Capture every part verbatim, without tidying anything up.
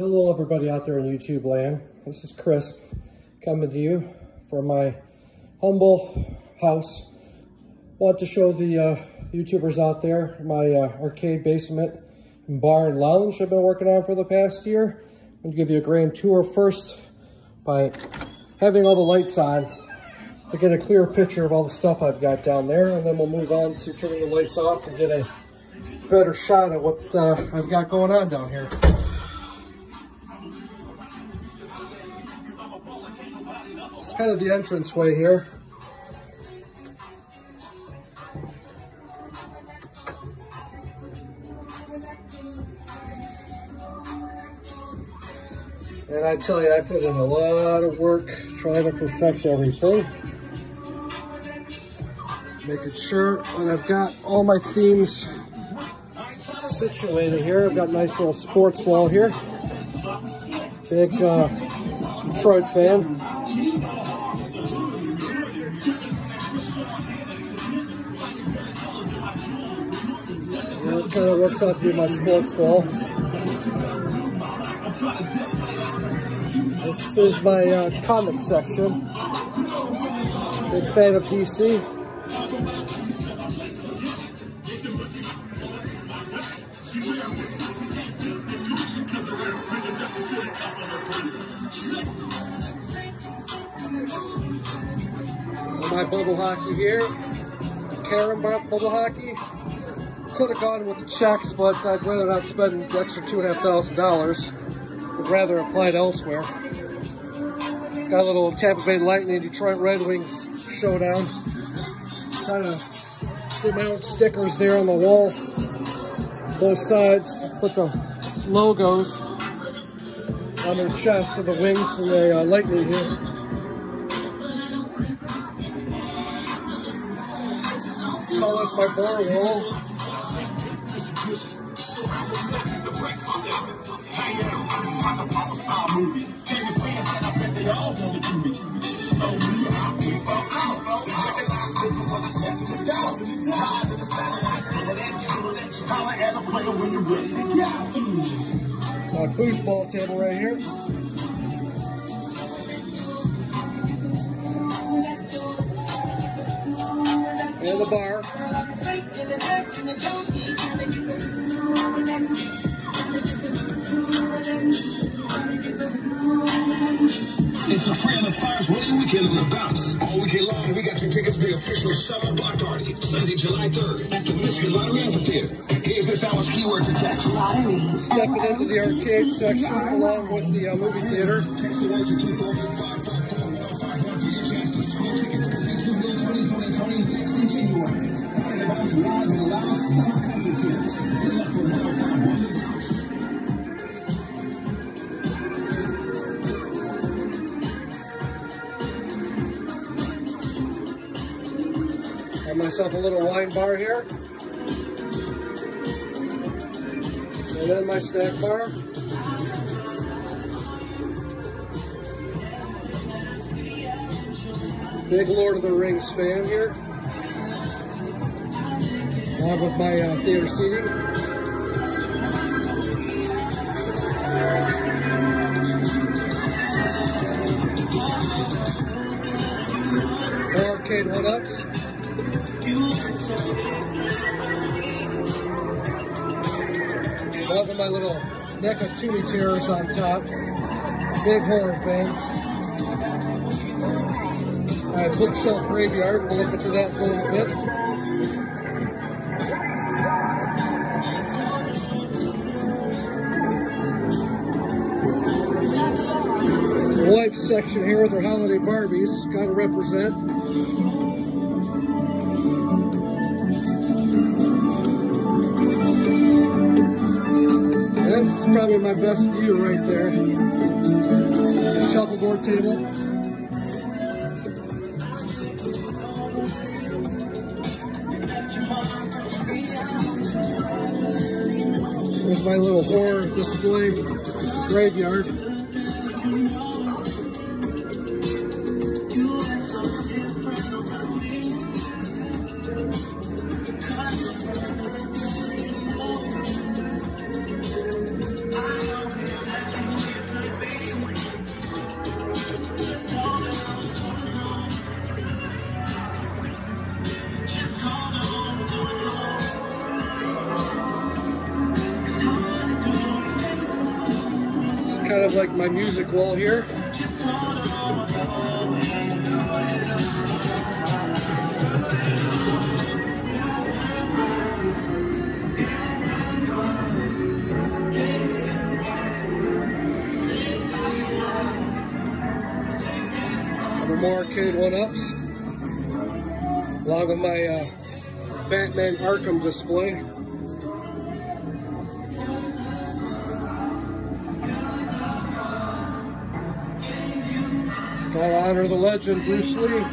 Hello everybody out there in YouTube land. This is Chris coming to you from my humble house. Want to show the uh, YouTubers out there my uh, arcade basement and bar and lounge I've been working on for the past year. I'm going to give you a grand tour first by having all the lights on to get a clear picture of all the stuff I've got down there, and then we'll move on to turning the lights off and get a better shot at what uh, I've got going on down here. It's kind of the entranceway here. And I tell you, I put in a lot of work trying to perfect everything. Making sure that I've got all my themes situated here. I've got a nice little sports wall here. Big uh, Detroit fan. That kind of works out to be my sports wall. This is my uh, comic section. Big fan of D C. My bubble hockey here. Karen bubble hockey. Could have gone with the checks, but I'd rather not spend the extra two and a half thousand dollars. Would rather apply it elsewhere. Got a little Tampa Bay Lightning, Detroit Red Wings showdown. Kind of get my own stickers there on the wall. Both sides. Put the logos on their chest of the Wings and the uh, Lightning here. Call this my bar wall. My foosball table right here. And the bar. It's a Friend of Fire's wedding weekend on the bounce. All weekend long, we got your tickets to the official summer block party, Sunday, July third, at the Michigan Lottery Amphitheater. Here's this hour's keyword to text. Lottery. Stepping into the arcade section along with the uh, movie theater. Text the word to two four eight five five four one oh five one for your chance to score tickets to see two Bill twenty twenty twenty next in January. Friend of Fire's live and live summer concert series. Good luck for one oh five one. Got myself a little wine bar here. And then my snack bar. Big Lord of the Rings fan here. Along with my uh, theater seating. More arcade one-ups. Loving my little neck of Toonie Terrors on top. Big horror fan. Uh, Bookshelf Graveyard. We'll look into that in a little bit. The wife section here with her holiday Barbies. Gotta represent. That's probably my best view right there. Shuffleboard table. There's my little horror display graveyard. kind of like my music wall here. More arcade one-ups, along with my uh, Batman Arkham display. Gotta honor the legend, Bruce Lee.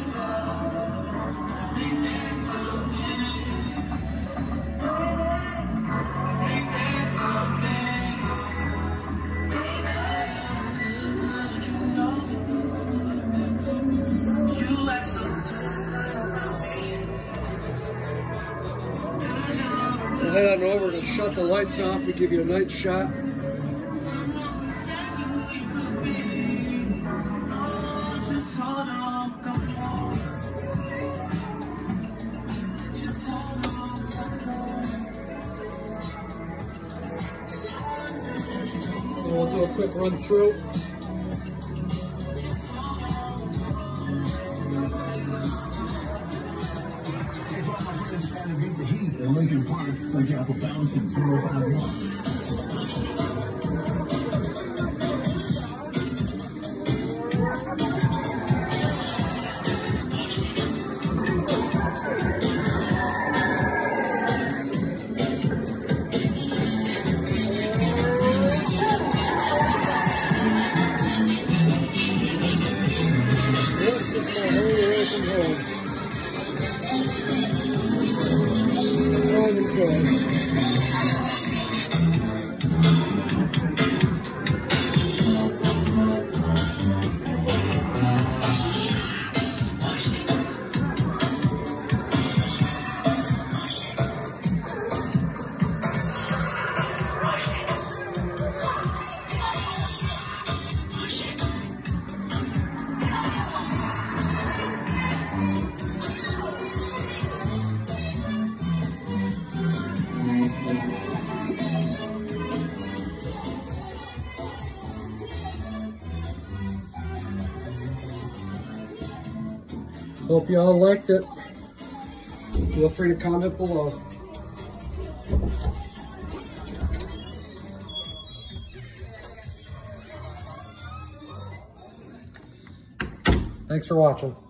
We'll head on over to shut the lights off. We give you a night shot. And we'll do a quick run through. In Lincoln Park, like Apple bouncing four or five months. This is my only way from home. Enjoy. Hope you all liked it. Feel free to comment below. Thanks for watching.